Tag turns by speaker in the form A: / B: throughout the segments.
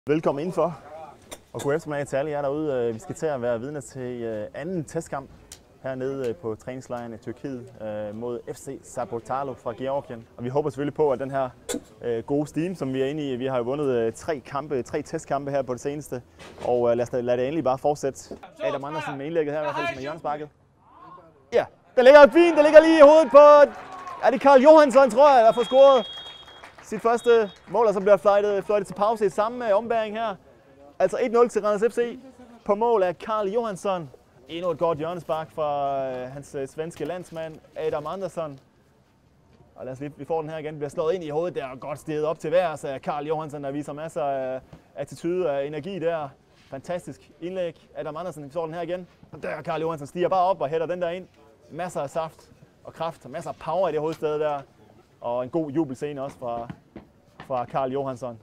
A: Velkommen indenfor, og god eftermiddag til alle jer derude. Vi skal til at være vidner til anden testkamp hernede på træningslejren i Tyrkiet mod FC Sabotalo fra Georgien. Og vi håber selvfølgelig på, at den her gode steam, som vi er inde i, vi har jo vundet tre testkampe her på det seneste, og lad det endelig bare fortsætte. Adam Andersen med indlægget her, i hvert fald med hjørnesparket. Ja, der ligger fint, der ligger lige i hovedet på, er det Karl Johansson, tror jeg, der får scoret sit første mål, og så bliver fløjtet til pause i samme ombæring her. Altså 1-0 til Randers FC på mål af Karl Johansson. Endnu et godt hjørnespark fra hans svenske landsmand Adam Andersson. Og lad os lige, vi får den her igen, bliver slået ind i hovedet der, og godt steget op til værs af Karl Johansson, der viser masser af attitude og energi der. Fantastisk indlæg. Adam Andersen, vi får den her igen. Og der Karl Johansson stiger bare op og hætter den der ind. Masser af saft og kraft, og masser af power i det hovedsted der. Og en god jubelscene også fra Karl Johansson.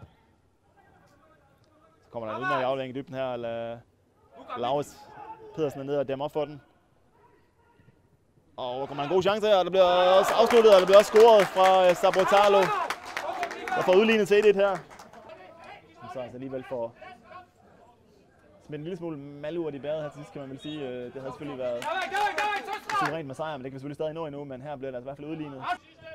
A: Så kommer der en udmærket aflevering i dybden her. Laurits Pedersen er nede og dæmmer op for den. Og der kommer en god chance her, og der bliver også afsluttet, og der bliver også scoret fra Sabotalo. Der får udlignet til 1-1 her. Så altså alligevel får smidt en lille smule malurt i bæret her til sidst, kan man vel sige. Det havde selvfølgelig været suverænt med sejr, men det kan vi selvfølgelig stadig nå endnu, men her bliver det altså i hvert fald udlignet.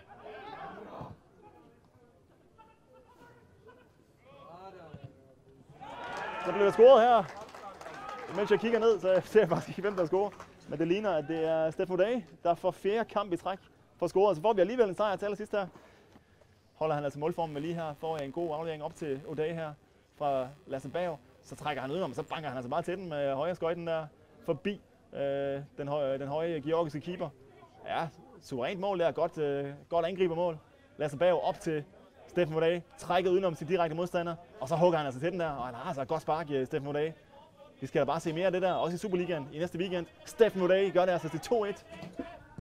A: Så bliver der scoret her. Mens jeg kigger ned, så ser jeg faktisk ikke, hvem der scorer. Men det ligner, at det er Steffen O'Day, der får fjerde kamp i træk for scoret. Så får vi alligevel en sejr til allersidst her. Holder han altså målformen med lige her. Får jeg en god aflevering op til O'Day her fra Lasse Berg. Så trækker han udenom, og så banker han altså bare til den med højre skøjten der forbi den høje georgiske keeper. Ja, suverænt mål der. Godt angribermål. Lasse Berg op til Steffen O'Day, trækket udenom sin direkte modstander, og så hugger han altså til den der, og han har altså et godt spark, Steffen O'Day. Vi skal da bare se mere af det der, også i Superligaen i næste weekend. Steffen O'Day gør det altså til 2-1.